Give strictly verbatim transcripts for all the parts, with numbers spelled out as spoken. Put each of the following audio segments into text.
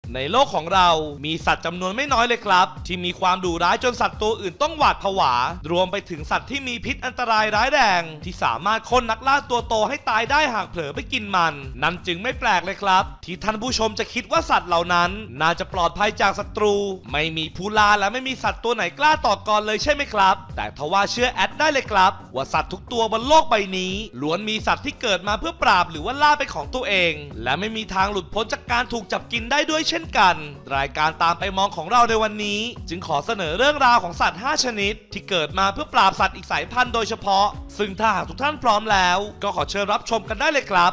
ในโลกของเรามีสัตว์จำนวนไม่น้อยเลยครับที่มีความดุร้ายจนสัตว์ตัวอื่นต้องหวาดผวารวมไปถึงสัตว์ที่มีพิษอันตรายร้ายแรงที่สามารถค้นนักล่าตัวโตให้ตายได้หากเผลอไปกินมันนั่นจึงไม่แปลกเลยครับที่ท่านผู้ชมจะคิดว่าสัตว์เหล่านั้นน่าจะปลอดภัยจากศัตรูไม่มีผู้ล่าและไม่มีสัตว์ตัวไหนกล้าต่อกรเลยใช่ไหมครับแต่ทว่าเชื่อแอดได้เลยครับว่าสัตว์ทุกตัวบนโลกใบนี้ล้วนมีสัตว์ที่เกิดมาเพื่อปราบหรือว่าล่าเป็นของตัวเองและไม่มีทางหลุดพ้นจากการถูกจับกินได้ด้วยเช่นกันรายการตามไปมองของเราในวันนี้จึงขอเสนอเรื่องราวของสัตว์ห้าชนิดที่เกิดมาเพื่อปราบสัตว์อีกสายพันธุ์โดยเฉพาะซึ่งถ้าหากทุกท่านพร้อมแล้วก็ขอเชิญรับชมกันได้เลยครับ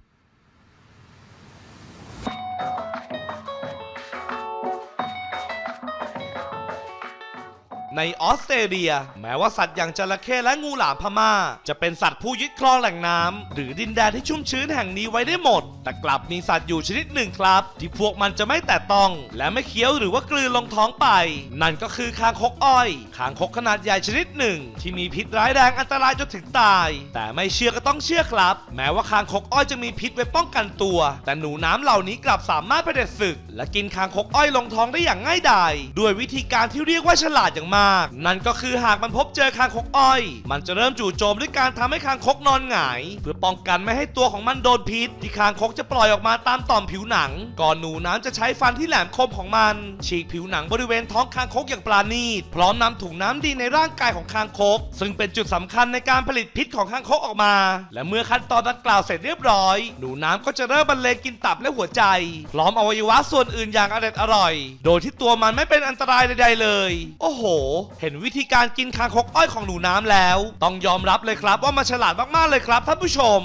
ในออสเตรเลียแม้ว่าสัตว์อย่างจระเข้และงูหลามพม่าจะเป็นสัตว์ผู้ยึดครองแหล่งน้ำหรือดินแดนที่ชุ่มชื้นแห่งนี้ไว้ได้หมดแต่กลับมีสัตว์อยู่ชนิดหนึ่งครับที่พวกมันจะไม่แตะต้องและไม่เคี้ยวหรือว่ากลืนลงท้องไปนั่นก็คือคางคกอ้อยคางคกขนาดใหญ่ชนิดหนึ่งที่มีพิษร้ายแรงอันตรายจนถึงตายแต่ไม่เชื่อก็ต้องเชื่อครับแม้ว่าคางคกอ้อยจะมีพิษไว้ป้องกันตัวแต่หนูน้ำเหล่านี้กลับสามารถเผด็จศึกและกินคางคกอ้อยลงท้องได้อย่างง่ายดายด้วยวิธีการที่เรียกว่าฉลาดอย่างมากนั่นก็คือหากมันพบเจอคางคกอ้อยมันจะเริ่มจู่โจมด้วยการทำให้คางคกนอนหงายเพื่อป้องกันไม่ให้ตัวของมันโดนพิษที่คางคกจะปล่อยออกมาตามต่อมผิวหนังก่อนหนูน้ำจะใช้ฟันที่แหลมคมของมันฉีกผิวหนังบริเวณท้องคางคกอย่างปราณีตพร้อมนำถุงน้ำดีในร่างกายของคางคกซึ่งเป็นจุดสำคัญในการผลิตพิษของคางคกออกมาและเมื่อขั้นตอนดังกล่าวเสร็จเรียบร้อยหนูน้ำก็จะเริ่มบรรเลงกินตับและหัวใจพร้อมอวัยวะส่วนอื่นอย่างอร่อยอร่อยโดยที่ตัวมันไม่เป็นอันตรายใดๆเลยโอ้โหเห็นวิธีการกินคางคกอ้อยของหนูน้ำแล้วต้องยอมรับเลยครับว่ามันฉลาดมากๆเลยครับท่านผู้ชม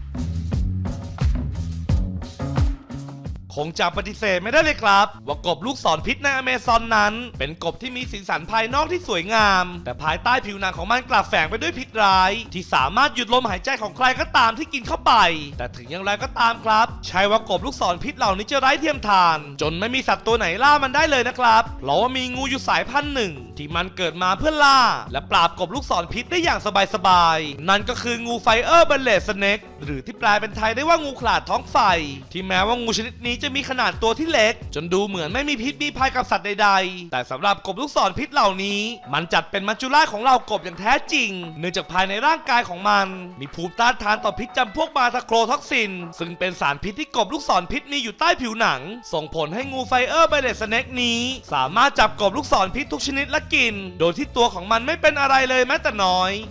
คงจะปฏิเสธไม่ได้เลยครับว่ากบลูกศรพิษในอเมซอนนั้นเป็นกบที่มีสีสันภายนอกที่สวยงามแต่ภายใต้ผิวหนังของมันกลับแฝงไปด้วยพิษร้ายที่สามารถหยุดลมหายใจของใครก็ตามที่กินเข้าไปแต่ถึงอย่างไรก็ตามครับใช่ว่ากบลูกศรพิษเหล่านี้จะไร้เทียมทานจนไม่มีสัตว์ตัวไหนล่ามันได้เลยนะครับเพราะว่ามีงูอยู่สายพันธุ์หนึ่งที่มันเกิดมาเพื่อล่าและปราบกบลูกศรพิษได้อย่างสบายๆนั่นก็คืองูไฟเออร์เบลเลสสเน็กหรือที่แปลเป็นไทยได้ว่างูขลาดท้องไฟที่แม้ว่างูชนิดนี้จะมีขนาดตัวที่เล็กจนดูเหมือนไม่มีพิษมีภัยกับสัตว์ใดๆแต่สำหรับกบลูกศรพิษเหล่านี้มันจัดเป็นมัจจุราชของเรากบอย่างแท้จริงเนื่องจากภายในร่างกายของมันมีภูมิต้านทานต่อพิษจำพวกบาทาโครท็อกซินซึ่งเป็นสารพิษที่กบลูกศรพิษมีอยู่ใต้ผิวหนังส่งผลให้งูไฟเออร์ไบเลสสเน็กนี้สามารถจับกบลูกศรพิษทุกชนิดและกินโดยที่ตัวของมันไม่เป็นอะไรเลยแม้แต่น้อย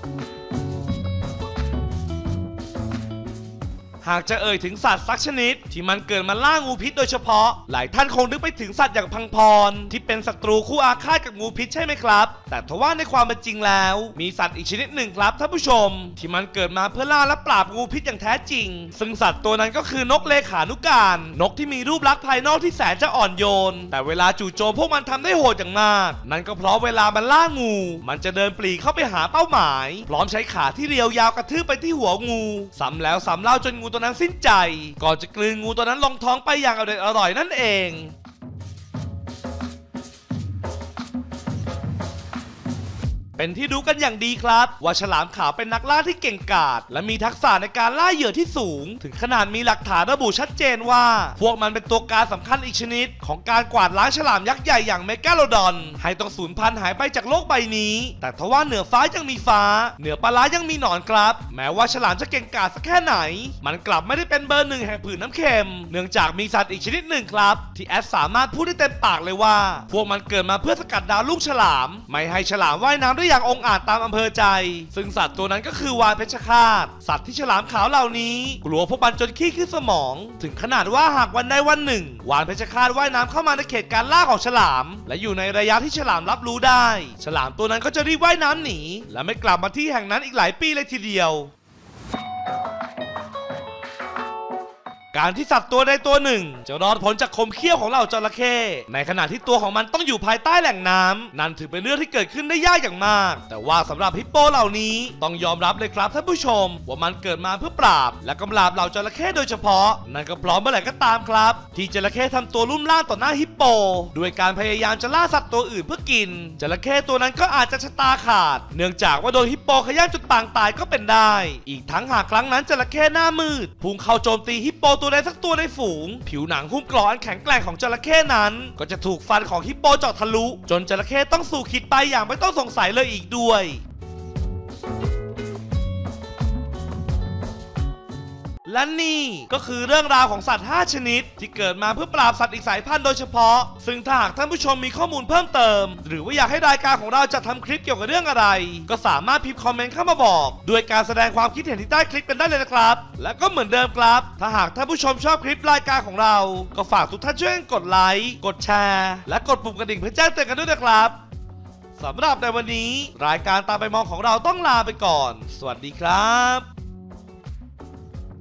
หากจะเอ่ยถึงสัตว์สักชนิดที่มันเกิดมาล่างูพิษโดยเฉพาะหลายท่านคงนึกไปถึงสัตว์อย่างพังพรที่เป็นศัตรูคู่อาฆาตกับงูพิษใช่ไหมครับแต่ทว่าในความเป็นจริงแล้วมีสัตว์อีกชนิดหนึ่งครับท่านผู้ชมที่มันเกิดมาเพื่อล่าและปราบงูพิษอย่างแท้จริงซึ่งสัตว์ตัวนั้นก็คือนกเลขานุการนกที่มีรูปลักษณ์ภายนอกที่แสนจะอ่อนโยนแต่เวลาจู่โจมพวกมันทำได้โหดอย่างมากนั่นก็เพราะเวลามันล่างูมันจะเดินปรีเข้าไปหาเป้าหมายพร้อมใช้ขาที่เรียวยาวกระทืบไปที่หัวงูซ้ำแล้วซ้ำเล่าจนงูตัวนั้นสิ้นใจก่อนจะกลืนงูตัวนั้นลงท้องไปอย่างอร่อยอร่อยนั่นเองเป็นที่รู้กันอย่างดีครับว่าฉลามขาวเป็นนักล่าที่เก่งกาจและมีทักษะในการล่าเหยื่อที่สูงถึงขนาดมีหลักฐานระบุชัดเจนว่าพวกมันเป็นตัวการสำคัญอีกชนิดของการกวาดล้างฉลามยักษ์ใหญ่อย่างเมกาโลดอนให้ต้องสูญพันธุ์หายไปจากโลกใบนี้แต่ทว่าเหนือฟ้ายังมีฟ้าเหนือปลาร้ายังมีหนอนครับแม้ว่าฉลามจะเก่งกาจสักแค่ไหนมันกลับไม่ได้เป็นเบอร์หนึ่งแห่งผืนน้ำเค็มเนื่องจากมีสัตว์อีกชนิดหนึ่งครับที่แอดสามารถพูดได้เต็มปากเลยว่าพวกมันเกิดมาเพื่อสกัดดาวลูกฉลามไม่ให้ฉลามว่ายน้ำได้อย่างองอาจตามอำเภอใจซึ่งสัตว์ตัวนั้นก็คือวาฬเพชฌฆาตสัตว์ที่ฉลามขาวเหล่านี้กลัวพวกมันจนขี้ขึ้นสมองถึงขนาดว่าหากวันใดวันหนึ่งวาฬเพชฌฆาตว่ายน้ำเข้ามาในเขตการล่าของฉลามและอยู่ในระยะที่ฉลามรับรู้ได้ฉลามตัวนั้นก็จะรีบว่ายน้ำหนีและไม่กลับมาที่แห่งนั้นอีกหลายปีเลยทีเดียวการที่สัตว์ตัวใดตัวหนึ่งจะรอดพ้นจากคมเขี้ยวของเหล่าจระเข้ในขณะที่ตัวของมันต้องอยู่ภายใต้แหล่งน้ำนั่นถือเป็นเรื่องที่เกิดขึ้นได้ยากอย่างมากแต่ว่าสำหรับฮิปโปเหล่านี้ต้องยอมรับเลยครับท่านผู้ชมว่ามันเกิดมาเพื่อปราบและกำราบเหล่าจระเข้โดยเฉพาะนั่นก็พร้อมเมื่อไหร่ก็ตามครับที่จระเข้ทำตัวลุ่มล่ามต่อหน้าฮิปโปด้วยการพยายามจะล่าสัตว์ตัวอื่นเพื่อกินจระเข้ตัวนั้นก็อาจจะชะตาขาดเนื่องจากว่าโดนฮิปโปขย้ำจนปางตายก็เป็นได้อีกทั้งหากครั้งนั้นจระเข้หน้ามืดพุ่งเข้าโจมตีฮิปโปตัวใดสักตัวในฝูงผิวหนังหุ้มเกราะอันแข็งแกร่งของจระเข้นั้นก็จะถูกฟันของฮิปโปเจาะทะลุจนจระเข้ต้องสู่ขิดไปอย่างไม่ต้องสงสัยเลยอีกด้วยและนี่ก็คือเรื่องราวของสัตว์ห้าชนิดที่เกิดมาเพื่อปราบสัตว์อีกสายพันธุ์โดยเฉพาะซึ่งถ้าหากท่านผู้ชมมีข้อมูลเพิ่มเติมหรือว่าอยากให้รายการของเราจัดทำคลิปเกี่ยวกับเรื่องอะไรก็สามารถพิมพ์คอมเมนต์เข้ามาบอกด้วยการแสดงความคิดเห็นที่ใต้คลิปกันได้เลยนะครับและก็เหมือนเดิมครับถ้าหากท่านผู้ชมชอบคลิปรายการของเราก็ฝากทุกท่านช่วยกดไลค์กดแชร์และกดปุ่มกระดิ่งเพื่อแจ้งเตือนกันด้วยนะครับสำหรับในวันนี้รายการตามไปมองของเราต้องลาไปก่อนสวัสดีครับ